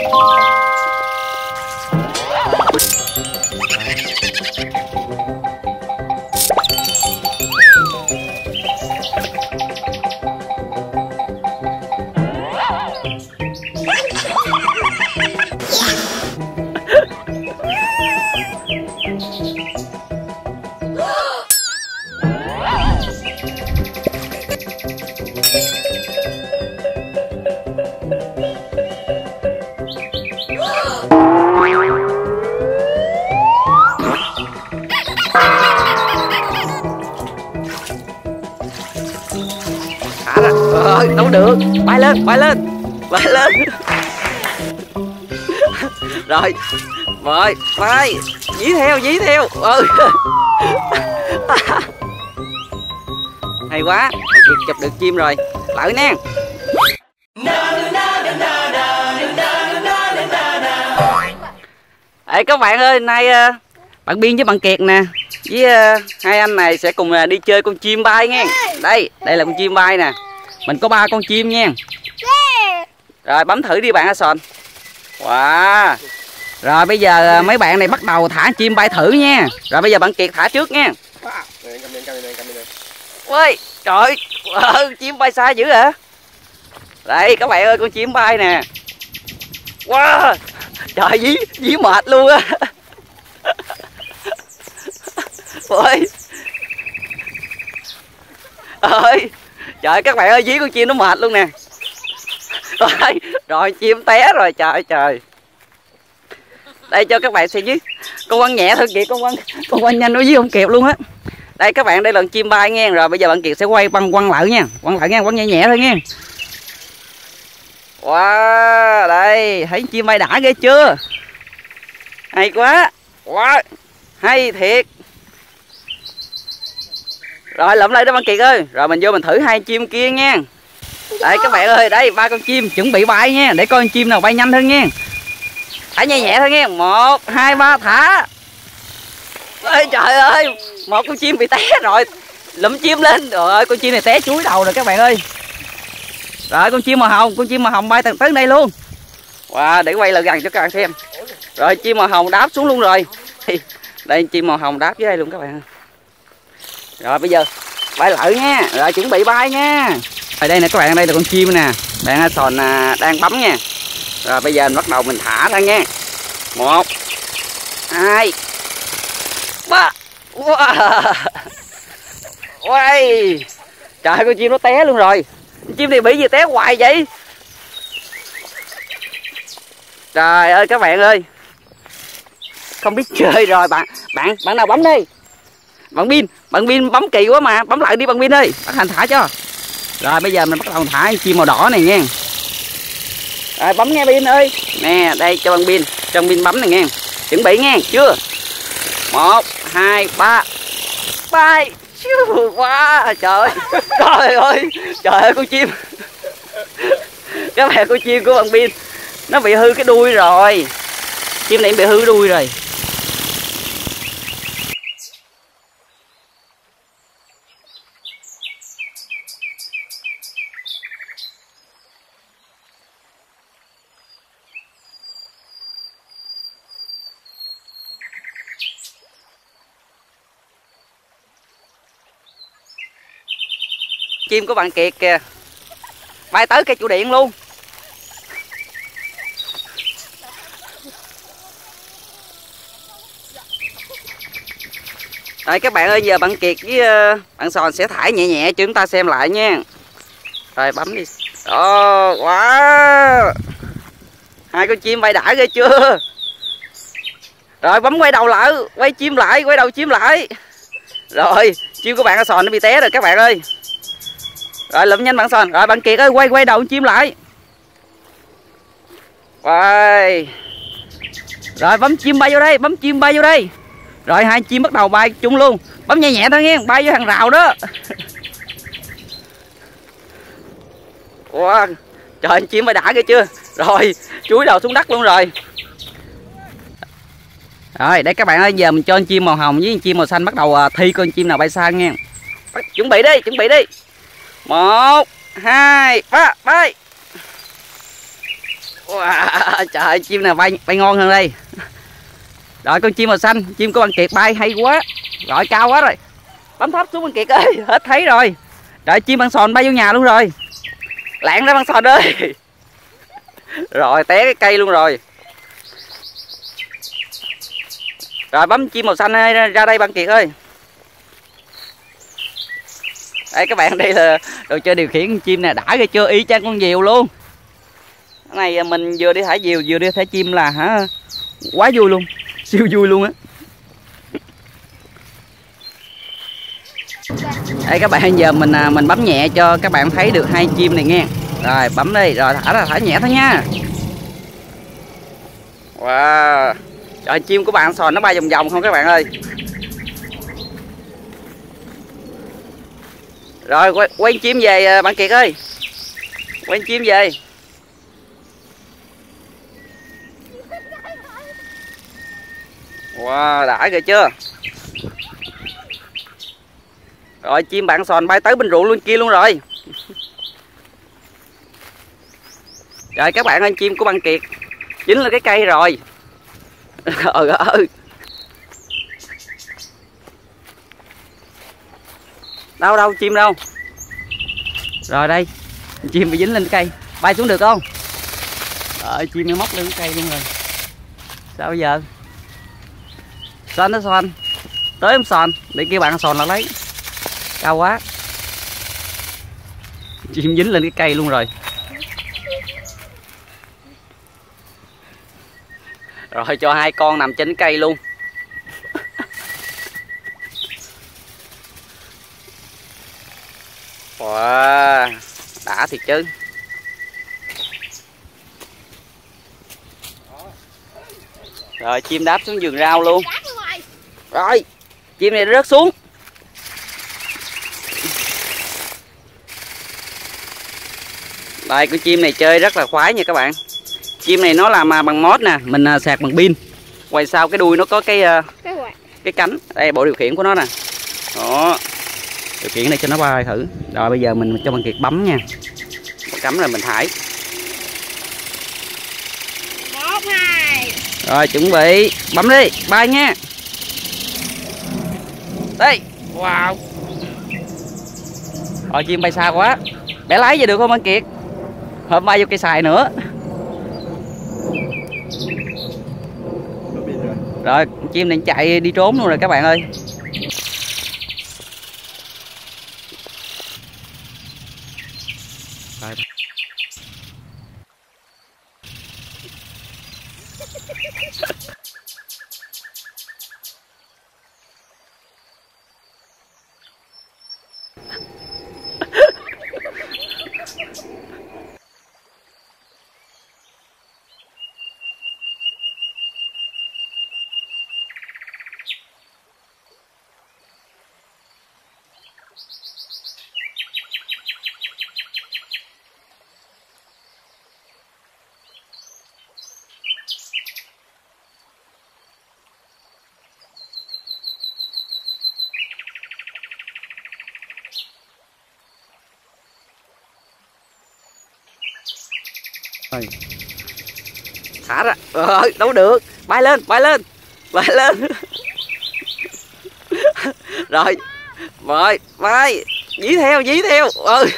Đâu được, bay lên, bay lên, bay lên. Rồi, rồi, bay, dí theo, dí theo. Hay quá, chụp được chim rồi, lại nè. Ê các bạn ơi, nay bạn Biên với bạn Kiệt nè, với hai anh này sẽ cùng đi chơi con chim bay nha. Đây, đây là con chim bay nè. Mình có 3 con chim nha. Rồi bấm thử đi bạn A Sòn. Wow. Rồi bây giờ mấy bạn này bắt đầu thả chim bay thử nha. Rồi bây giờ bạn Kiệt thả trước nha. Ôi trời ơi, chim bay xa dữ hả? Đây các bạn ơi, con chim bay nè. Wow. Trời, dí mệt luôn á. Ôi. Ơi. Trời các bạn ơi, dí con chim nó mệt luôn nè. Rồi chim té rồi, trời trời. Đây cho các bạn xem dí. Con quăng nhẹ thôi kìa, con quăng nhanh nó dí không kịp luôn á. Đây các bạn, đây là con chim bay nha. Rồi bây giờ bạn Kiệt sẽ quăng lại nha. Quăng lại nha, quăng nhẹ nhẹ thôi nha. Wow, đây, thấy chim bay đã ghê chưa? Hay quá. Wow, hay thiệt. Rồi lượm lại đó bạn Kiệt ơi. Rồi mình vô mình thử 2 chim kia nha. Đây các bạn ơi, đây 3 con chim chuẩn bị bay nha. Để coi con chim nào bay nhanh hơn nha. Thả nhẹ nhẹ thôi nha. 1, 2, 3 thả. Ôi trời ơi, một con chim bị té rồi. Lụm chim lên. Trời ơi, con chim này té chuối đầu rồi các bạn ơi. Rồi con chim màu hồng bay tới đây luôn. Wow, để quay lại gần cho các bạn xem. Rồi chim màu hồng đáp xuống luôn rồi. Đây chim màu hồng đáp dưới đây luôn các bạn. Rồi bây giờ bay lại nha. Rồi chuẩn bị bay nha. Ở đây nè các bạn, đây là con chim nè. Bạn A Sòn đang bấm nha. Rồi bây giờ mình bắt đầu mình thả ra nha. 1, 2, 3. Wow. Wow. Trời, con chim nó té luôn rồi. Con chim này bị gì té hoài vậy? Trời ơi các bạn ơi, không biết chơi rồi. Bạn nào bấm đi. Bạn Biên bấm kỳ quá mà. Bấm lại đi bạn Biên ơi. Bác Hành thả cho. Rồi bây giờ mình bắt đầu thả chim màu đỏ này nha. Rồi bấm nghe Biên ơi. Nè đây cho bạn Biên. Cho bạn Biên bấm này nghe. Chuẩn bị nghe. Chưa? 1, 2, 3. Bay. Wow, trời ơi. Trời ơi. Trời ơi con chim. Các bạn, con chim của bạn Biên nó bị hư cái đuôi rồi. Chim này bị hư đuôi rồi. Chim của bạn Kiệt kìa, bay tới cây trụ điện luôn. Rồi các bạn ơi, giờ bạn Kiệt với bạn Sòn sẽ thải nhẹ nhẹ cho chúng ta xem lại nha. Rồi bấm đi. Wow. 2 con chim bay đã ghê chưa? Rồi bấm quay đầu lại, quay chim lại, quay đầu chim lại. Rồi chim của bạn Sòn nó bị té rồi các bạn ơi. Rồi lụm nhanh bạn Sòn. Rồi bạn Kiệt ơi, quay đầu chim lại. Quay. Rồi bấm chim bay vô đây, bấm chim bay vô đây. Rồi 2 chim bắt đầu bay chung luôn. Bấm nhẹ nhẹ thôi nghe, bay vô hàng rào đó. Wow. Trời, chim bay đã ghê chưa? Rồi chuối đầu xuống đất luôn rồi. Rồi đây các bạn ơi, giờ mình cho con chim màu hồng với con chim màu xanh bắt đầu thi con chim nào bay xa nha. Chuẩn bị đi, chuẩn bị đi. 1, 2, 3, bay. Wow, trời ơi, chim nào bay ngon hơn đây. Rồi con chim màu xanh, chim của bạn Kiệt bay hay quá. Rồi cao quá rồi. Bấm thấp xuống bạn Kiệt ơi, hết thấy rồi. Trời, chim bạn sòn bay vô nhà luôn rồi. Lạng ra bạn sòn ơi. Rồi té cái cây luôn rồi. Rồi bấm chim màu xanh ra đây bạn Kiệt ơi. Đây các bạn, đây là đồ chơi điều khiển chim nè, đã ghê chưa, y chang con diều luôn. Cái này mình vừa đi thả diều vừa đi thả chim là hả, quá vui luôn, siêu vui luôn á. Đây các bạn, giờ mình bấm nhẹ cho các bạn thấy được hai chim này nghe. Rồi bấm đi, rồi thả ra, thả nhẹ thôi nha. Wow, trời, chim của bạn sòn nó bay vòng vòng không các bạn ơi. Rồi quay chim về bạn Kiệt ơi, quay chim về. Wow, đã rồi chưa. Rồi chim bạn sòn bay tới bên ruộng luôn kia luôn rồi. Rồi các bạn ơi, chim của bạn Kiệt dính lên cái cây rồi. Trời ơi. Đâu chim đâu. Rồi đây, chim bị dính lên cái cây, bay xuống được không? Chim nó móc lên cái cây luôn rồi. Sao bây giờ? Xoan nó xoan. Tới em xoan, để kia bạn xoan là lấy. Cao quá. Chim dính lên cái cây luôn rồi. Rồi cho hai con nằm trên cây luôn. Wow, đã thiệt chứ. Rồi chim đáp xuống vườn rau luôn. Rồi chim này rớt xuống. Đây, con chim này chơi rất là khoái nha các bạn. Chim này nó làm bằng mót nè, mình sạc bằng pin. Ngoài sau cái đuôi nó có cái cánh. Đây bộ điều khiển của nó nè. Đó, điều khiển này cho nó bay thử. Rồi bây giờ mình cho bạn Kiệt bấm nha. Cắm rồi mình thải. 1, 2. Rồi chuẩn bị, bấm đi, bay nha. Đây, wow. Rồi chim bay xa quá. Bẻ lái về được không bạn Kiệt? Hôm bay vô cây xài nữa. Rồi chim này chạy đi trốn luôn rồi các bạn ơi. Rồi. Rồi. Thả ra. Rồi, đâu được. Bay lên, bay lên. Bay lên. Rồi. Rồi, bay. Dí theo, dí theo.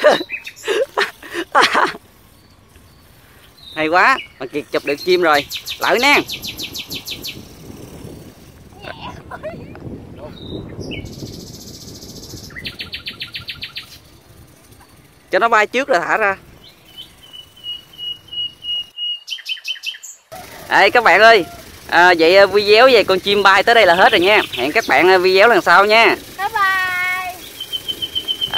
Hay quá, bạn Kiệt chụp được chim rồi. Lợi nè. Cho nó bay trước rồi thả ra. Các bạn ơi, vậy video về con chim bay tới đây là hết rồi nha. Hẹn các bạn video lần sau nha.